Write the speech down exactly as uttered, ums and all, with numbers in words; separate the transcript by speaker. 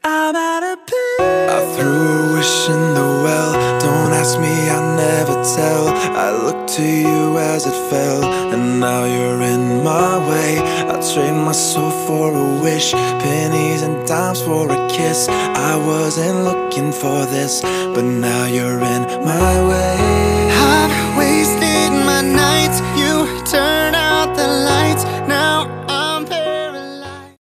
Speaker 1: I'm out of peace.
Speaker 2: I threw a wish in the well. Don't ask me, I'll never tell. I looked to you as it fell, and now you're in my way. I'll trade my soul for a wish, pennies and dimes for a kiss. I wasn't looking for this, but now you're in my way.